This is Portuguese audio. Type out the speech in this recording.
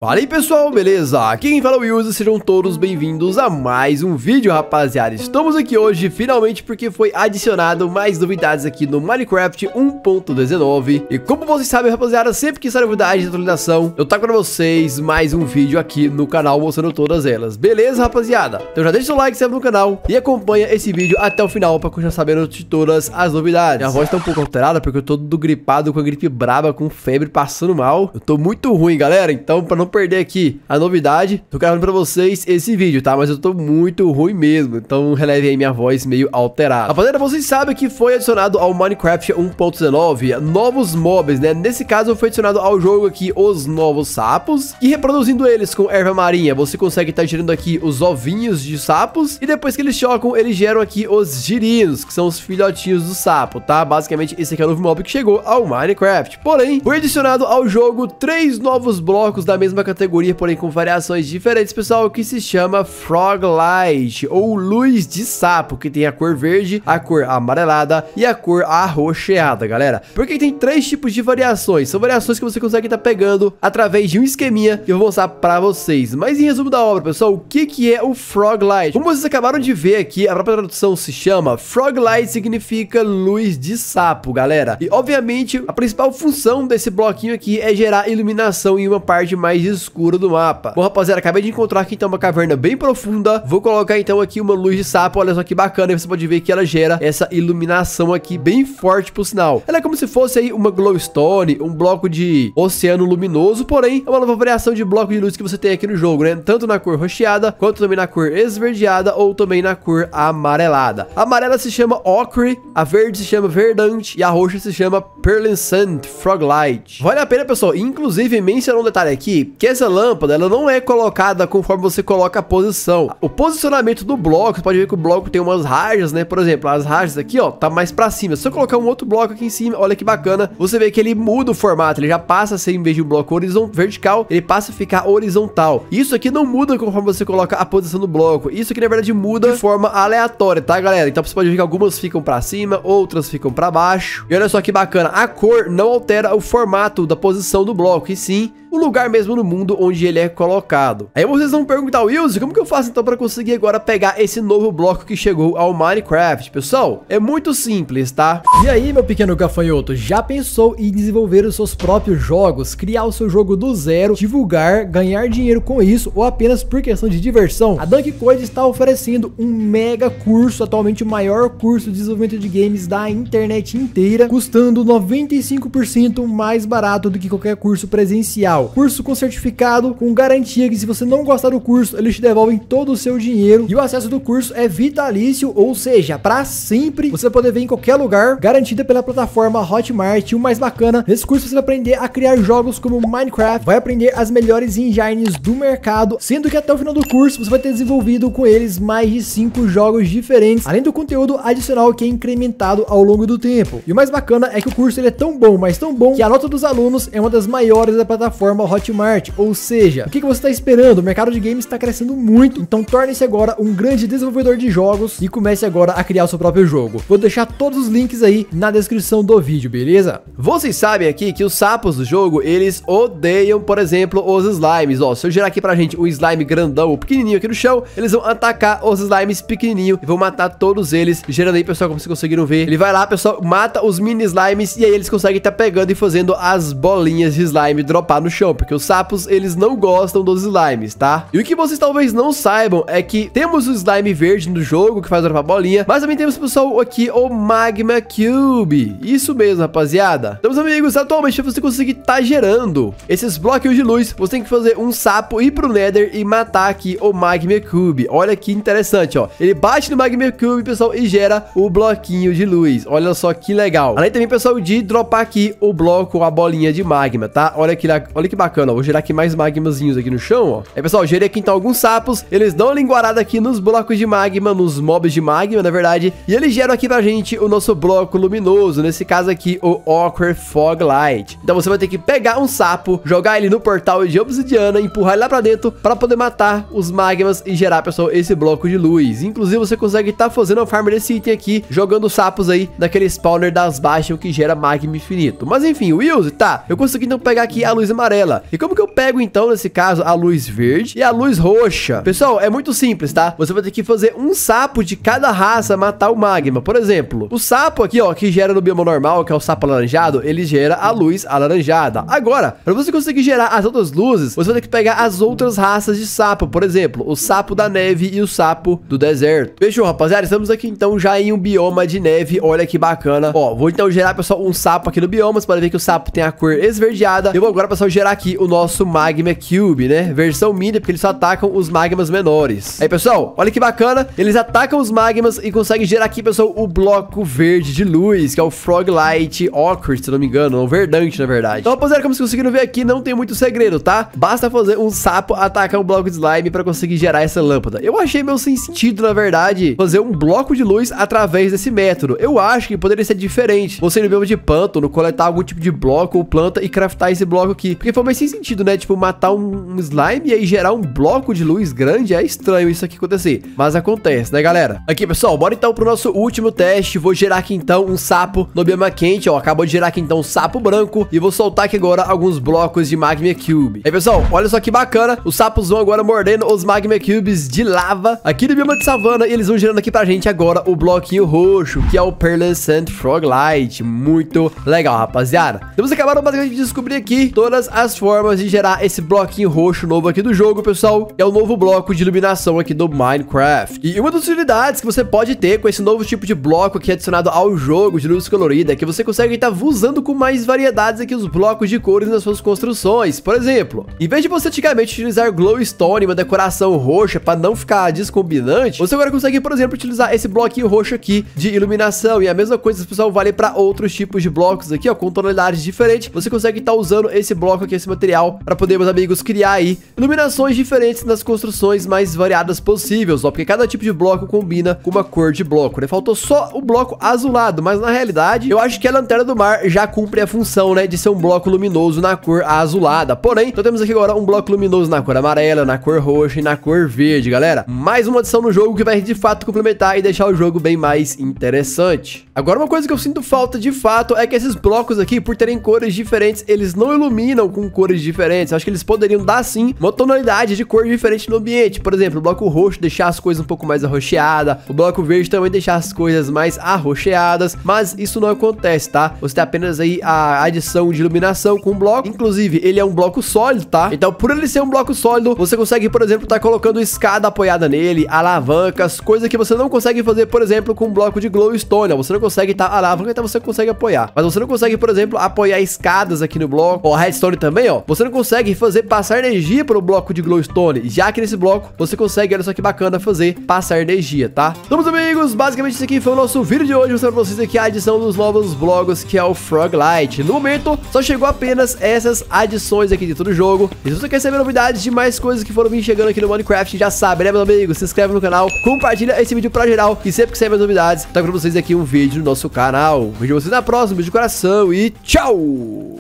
Fala aí pessoal, beleza? Aqui quem fala é o Wilson, sejam todos bem-vindos a mais um vídeo, rapaziada. Estamos aqui hoje finalmente porque foi adicionado mais novidades aqui no Minecraft 1.19. E como vocês sabem, rapaziada, sempre que sai novidade de atualização, eu trago pra vocês mais um vídeo aqui no canal mostrando todas elas. Beleza, rapaziada? Então já deixa o like, se inscreve no canal e acompanha esse vídeo até o final pra continuar sabendo de todas as novidades. Minha voz tá um pouco alterada porque eu tô todo gripado, com a gripe braba, com febre, passando mal. Eu tô muito ruim, galera, então pra não perder aqui a novidade, tô gravando pra vocês esse vídeo, tá? Mas eu tô muito ruim mesmo, então releve aí minha voz meio alterada. Rapaziada, vocês sabem que foi adicionado ao Minecraft 1.19 novos mobs, né? Nesse caso foi adicionado ao jogo aqui os novos sapos, e reproduzindo eles com erva marinha, você consegue estar gerando aqui os ovinhos de sapos, e depois que eles chocam, eles geram aqui os girinos, que são os filhotinhos do sapo, tá? Basicamente esse aqui é o novo mob que chegou ao Minecraft. Porém, foi adicionado ao jogo 3 novos blocos da mesma categoria, porém com variações diferentes, pessoal, que se chama Frog Light, ou luz de sapo, que tem a cor verde, a cor amarelada e a cor arroxeada, galera. Porque tem 3 tipos de variações, são variações que você consegue estar pegando através de um esqueminha que eu vou mostrar pra vocês. mas em resumo da obra, pessoal, o que é o Frog Light? Como vocês acabaram de ver aqui, a própria tradução se chama Frog Light, significa luz de sapo, galera. E obviamente a principal função desse bloquinho aqui é gerar iluminação em uma parte mais escura do mapa. Bom, rapaziada, acabei de encontrar aqui então uma caverna bem profunda. Vou colocar então aqui uma luz de sapo, olha só que bacana, e você pode ver que ela gera essa iluminação aqui bem forte, por sinal. Ela é como se fosse aí uma glowstone, um bloco de oceano luminoso, porém é uma nova variação de bloco de luz que você tem aqui no jogo, né? Tanto na cor roxeada, quanto também na cor esverdeada, ou também na cor amarelada. A amarela se chama Ochre, a verde se chama Verdante e a roxa se chama Pearlescent Frog Light. Vale a pena, pessoal, inclusive mencionar um detalhe aqui, que essa lâmpada, ela não é colocada conforme você coloca a posição. O posicionamento do bloco, você pode ver que o bloco tem umas rajas, né? Por exemplo, as rajas aqui, ó, tá mais pra cima. Se eu colocar um outro bloco aqui em cima, olha que bacana, você vê que ele muda o formato, ele já passa a ser, em vez de um bloco vertical, ele passa a ficar horizontal. Isso aqui não muda conforme você coloca a posição do bloco. Isso aqui, na verdade, muda de forma aleatória, tá, galera? Então você pode ver que algumas ficam pra cima, outras ficam pra baixo. E olha só que bacana, a cor não altera o formato da posição do bloco, e sim o lugar mesmo no mundo onde ele é colocado. Aí vocês vão perguntar, Wilson, como que eu faço então para conseguir agora pegar esse novo bloco que chegou ao Minecraft? Pessoal, é muito simples, tá? E aí, meu pequeno gafanhoto, já pensou em desenvolver os seus próprios jogos, criar o seu jogo do zero, divulgar, ganhar dinheiro com isso, ou apenas por questão de diversão? A Dunk Code está oferecendo um mega curso, atualmente o maior curso de desenvolvimento de games da internet inteira, custando 95% mais barato do que qualquer curso presencial. Curso com certificado, com garantia que se você não gostar do curso, eles te devolvem todo o seu dinheiro. E o acesso do curso é vitalício, ou seja, para sempre. Você vai poder ver em qualquer lugar, garantida pela plataforma Hotmart. E o mais bacana, nesse curso você vai aprender a criar jogos como Minecraft, vai aprender as melhores engines do mercado, sendo que até o final do curso você vai ter desenvolvido com eles mais de 5 jogos diferentes, além do conteúdo adicional que é incrementado ao longo do tempo. E o mais bacana é que o curso ele é tão bom, mas tão bom, que a nota dos alunos é uma das maiores da plataforma Hotmart. Ou seja, o que você está esperando? O mercado de games está crescendo muito, então torne-se agora um grande desenvolvedor de jogos e comece agora a criar o seu próprio jogo. Vou deixar todos os links aí na descrição do vídeo, beleza? Vocês sabem aqui que os sapos do jogo, eles odeiam, por exemplo, os slimes. Ó, se eu gerar aqui pra gente um slime grandão ou pequenininho aqui no chão, eles vão atacar os slimes pequenininhos e vão matar todos eles. Gerando aí, pessoal, como vocês conseguiram ver, ele vai lá, pessoal, mata os mini slimes e aí eles conseguem estar pegando e fazendo as bolinhas de slime dropar no chão, porque os sapos, eles não gostam dos slimes, tá? E o que vocês talvez não saibam é que temos o slime verde no jogo, que faz dropar bolinha, mas também temos, pessoal, aqui o Magma Cube. Isso mesmo, rapaziada. Então, meus amigos, atualmente, pra você conseguir estar gerando esses bloquinhos de luz, você tem que fazer um sapo ir pro Nether e matar aqui o Magma Cube. Olha que interessante, ó. Ele bate no Magma Cube, pessoal, e gera o bloquinho de luz. Olha só que legal. Além também, pessoal, de dropar aqui o bloco, a bolinha de magma, tá? Olha que bacana, ó. Vou gerar aqui mais magmazinhos aqui no chão, ó. Aí, pessoal, gerei aqui então alguns sapos. Eles dão uma linguarada aqui nos blocos de magma, nos mobs de magma, na verdade. E eles geram aqui pra gente o nosso bloco luminoso. Nesse caso aqui, o Ochre Fog Light. Então você vai ter que pegar um sapo, jogar ele no portal de obsidiana, empurrar ele lá pra dentro pra poder matar os magmas e gerar, pessoal, esse bloco de luz. Inclusive, você consegue estar fazendo a farm desse item aqui, jogando sapos aí naquele spawner das baixas que gera magma infinito. Mas enfim, Wilson, tá, eu consegui então pegar aqui a luz amarela amarela. E como que eu pego, então, nesse caso, a luz verde e a luz roxa? Pessoal, é muito simples, tá? Você vai ter que fazer um sapo de cada raça matar o magma. Por exemplo, o sapo aqui, ó, que gera no bioma normal, que é o sapo alaranjado, ele gera a luz alaranjada. Agora, para você conseguir gerar as outras luzes, você vai ter que pegar as outras raças de sapo. Por exemplo, o sapo da neve e o sapo do deserto. Fechou, rapaziada? Estamos aqui, então, já em um bioma de neve. Olha que bacana. Ó, vou, então, gerar, pessoal, um sapo aqui no bioma. Você pode ver que o sapo tem a cor esverdeada. Eu vou agora, pessoal, gerar aqui o nosso Magma Cube, né? Versão mini, porque eles só atacam os magmas menores. Aí, pessoal, olha que bacana. Eles atacam os magmas e conseguem gerar aqui, pessoal, o bloco verde de luz, que é o Froglight Ochre, se não me engano, ou verdante, na verdade. Então, rapaziada, como vocês conseguiram ver aqui, não tem muito segredo, tá? Basta fazer um sapo atacar um bloco de slime pra conseguir gerar essa lâmpada. Eu achei meio sem sentido, na verdade, fazer um bloco de luz através desse método. Eu acho que poderia ser diferente. Você ir no bioma de pântano, coletar algum tipo de bloco ou planta e craftar esse bloco aqui. Porque foi mais sem sentido, né? Tipo, matar um slime e aí gerar um bloco de luz grande. É estranho isso aqui acontecer. Mas acontece, né, galera? Aqui, pessoal, bora então pro nosso último teste. Vou gerar aqui, então, um sapo no bioma quente, ó. Acabou de gerar aqui, então, um sapo branco. E vou soltar aqui agora alguns blocos de Magma Cube. Aí, pessoal, olha só que bacana. Os sapos vão agora mordendo os Magma Cubes de lava aqui no bioma de savana. E eles vão gerando aqui pra gente agora o bloquinho roxo, que é o Pearlescent Froglight. Muito legal, rapaziada. Então, vocês acabaram basicamente de descobrir aqui todas as formas de gerar esse bloquinho roxo novo aqui do jogo, pessoal. É o novo bloco de iluminação aqui do Minecraft. E uma das utilidades que você pode ter com esse novo tipo de bloco aqui adicionado ao jogo de luz colorida é que você consegue estar usando com mais variedades aqui os blocos de cores nas suas construções. Por exemplo, em vez de você antigamente utilizar glowstone, uma decoração roxa para não ficar descombinante, você agora consegue, por exemplo, utilizar esse bloquinho roxo aqui de iluminação. E a mesma coisa, pessoal, vale para outros tipos de blocos aqui, ó, com tonalidades diferentes. Você consegue estar usando esse bloco aqui, esse material, para poder, meus amigos, criar aí iluminações diferentes nas construções mais variadas possíveis, ó, porque cada tipo de bloco combina com uma cor de bloco, né? Faltou só o bloco azulado, mas na realidade, eu acho que a lanterna do mar já cumpre a função, né, de ser um bloco luminoso na cor azulada. Porém, então temos aqui agora um bloco luminoso na cor amarela, na cor roxa e na cor verde, galera. Mais uma adição no jogo que vai, de fato, complementar e deixar o jogo bem mais interessante. Agora, uma coisa que eu sinto falta, de fato, é que esses blocos aqui, por terem cores diferentes, eles não iluminam com cores diferentes. Eu acho que eles poderiam dar, sim, uma tonalidade de cor diferente no ambiente. Por exemplo, o bloco roxo deixar as coisas um pouco mais arroxeadas, o bloco verde também deixar as coisas mais arroxeadas, mas isso não acontece, tá? Você tem apenas aí a adição de iluminação com o bloco. Inclusive, ele é um bloco sólido, tá? Então, por ele ser um bloco sólido, você consegue, por exemplo, estar colocando escada apoiada nele, alavancas, coisa que você não consegue fazer, por exemplo, com um bloco de glowstone. Você não consegue estar alavanca, então você consegue apoiar. Mas você não consegue, por exemplo, apoiar escadas aqui no bloco. Ó, redstone também, ó. Você não consegue fazer passar energia para o bloco de glowstone, já que nesse bloco você consegue, olha só que bacana, fazer passar energia, tá? Então, meus amigos, basicamente isso aqui foi o nosso vídeo de hoje, mostrando pra vocês aqui a adição dos novos blocos, que é o Froglight. No momento, só chegou apenas essas adições aqui dentro do jogo. E se você quer saber novidades de mais coisas que foram vir chegando aqui no Minecraft, já sabe, né, meus amigos? Se inscreve no canal, compartilha esse vídeo pra geral, e sempre que sair mais novidades, tá com vocês aqui um vídeo no nosso canal. Vejo vocês na próxima, beijo de coração e tchau!